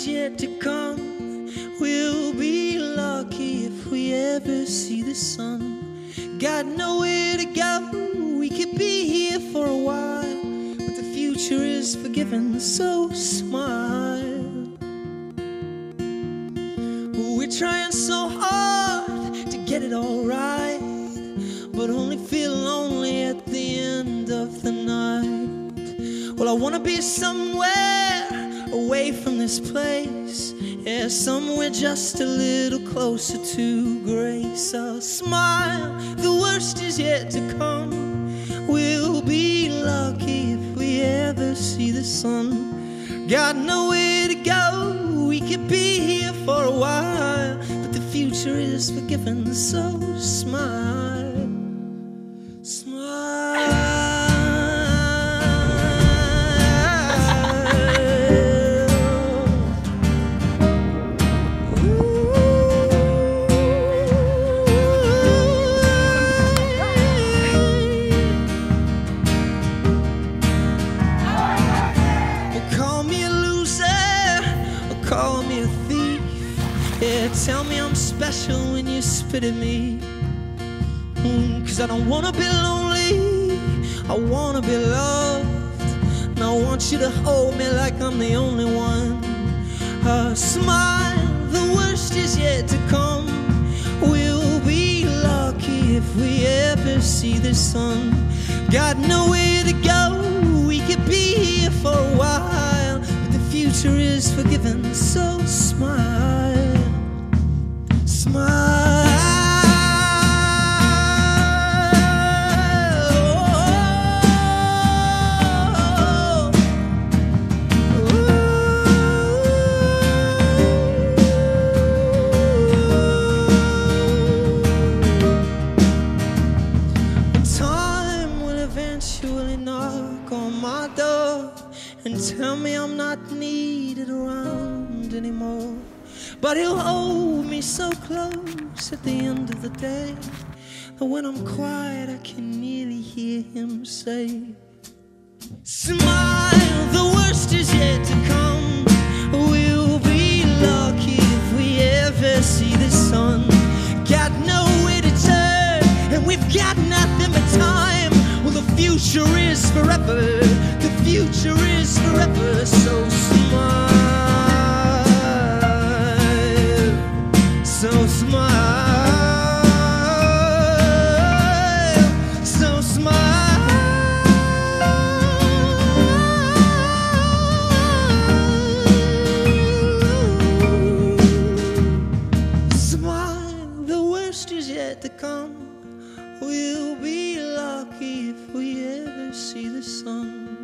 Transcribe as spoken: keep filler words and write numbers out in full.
is yet to come. We'll be lucky if we ever see the sun. Got nowhere to go, we could be here for a while, but the future is forgiving, so smile. We're trying so hard to get it all right, but only feel lonely at the end of the night. Well, I wanna be somewhere away from this place, yeah, somewhere just a little closer to grace. I'll smile, the worst is yet to come. We'll be lucky if we ever see the sun. Got nowhere to go, we could be here for a while, but the future is forgiven, so smile, smile. Call me a thief, yeah, tell me I'm special when you spit at me. mm, Cause I don't wanna be lonely, I wanna be loved, and I want you to hold me like I'm the only one. uh, Smile, the worst is yet to come. We'll be lucky if we ever see the sun. Got nowhere to go, we could be here for a while, but the future is forgiven, so smile, smile. Time will eventually knock on my door and tell me I'm not needed around anymore, but he'll hold me so close at the end of the day that when I'm quiet I can nearly hear him say, smile, the worst is yet to come. We'll be lucky if we ever see the sun. Got nowhere to turn and we've got nothing but time. Well, the future is forever, the future is forever, so smile, so smile, so smile. Smile, the worst is yet to come. We'll be lucky if we ever see the sun.